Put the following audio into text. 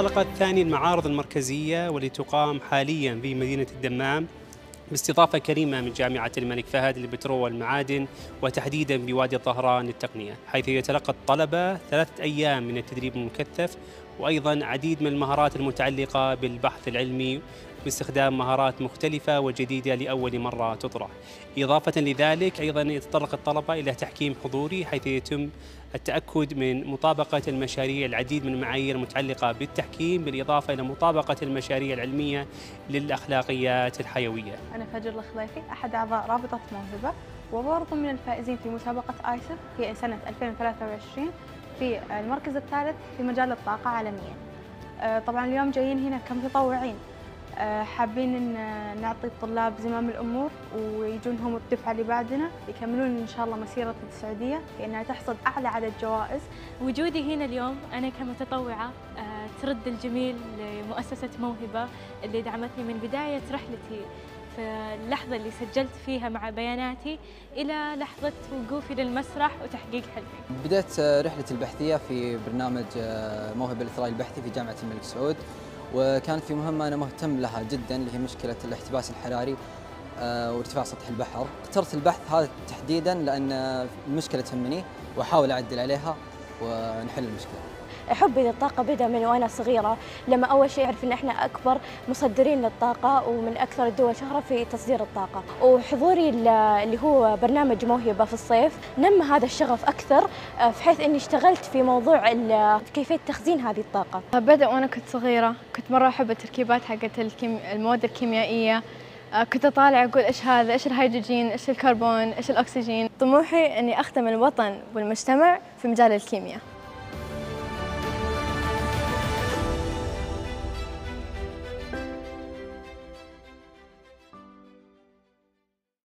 انطلقت ثاني المعارض المركزية والتي تقام حاليا في مدينة الدمام باستضافة كريمة من جامعة الملك فهد للبترول والمعادن، وتحديدا بوادي الظهران للتقنية، حيث يتلقى الطلبة 3 أيام من التدريب المكثف، وأيضا عديد من المهارات المتعلقة بالبحث العلمي باستخدام مهارات مختلفة وجديدة لأول مرة تطرح. إضافة لذلك أيضا يتطرق الطلبة إلى تحكيم حضوري، حيث يتم التأكد من مطابقة المشاريع العديد من المعايير المتعلقة بالتحكيم، بالإضافة إلى مطابقة المشاريع العلمية للأخلاقيات الحيوية. أنا فجر الخليفي، أحد أعضاء رابطة موهبة، وبرضه من الفائزين في مسابقة آيسر في سنة 2023 في المركز الثالث في مجال الطاقة عالميا. طبعا اليوم جايين هنا كمتطوعين، حابين إن نعطي الطلاب زمام الأمور ويجون هم الدفعة اللي بعدنا يكملون إن شاء الله مسيرة السعودية في أنها تحصد أعلى عدد جوائز. وجودي هنا اليوم أنا كمتطوعة ترد الجميل لمؤسسة موهبة اللي دعمتني من بداية رحلتي في اللحظة اللي سجلت فيها مع بياناتي إلى لحظة وقوفي للمسرح وتحقيق حلمي. بدأت رحلتي البحثية في برنامج موهبة الإثراء البحثي في جامعة الملك سعود، وكانت في مهمة أنا مهتم لها جدا اللي هي مشكلة الاحتباس الحراري وارتفاع سطح البحر. اخترت البحث هذا تحديدا لأن المشكلة تهمني وأحاول أعدل عليها ونحل المشكلة. حبي للطاقة بدأ من وأنا صغيرة، لما أول شيء أعرف إن إحنا أكبر مصدرين للطاقة ومن أكثر الدول شهرة في تصدير الطاقة، وحضوري اللي هو برنامج موهبة في الصيف نمى هذا الشغف أكثر، في حيث إني اشتغلت في موضوع كيفية تخزين هذه الطاقة. بدأ وأنا كنت صغيرة، كنت مرة أحب التركيبات حقت المواد الكيميائية، كنت أطالع أقول إيش هذا، إيش الهيدروجين، إيش الكربون، إيش الأكسجين. طموحي إني أخدم الوطن والمجتمع في مجال الكيمياء.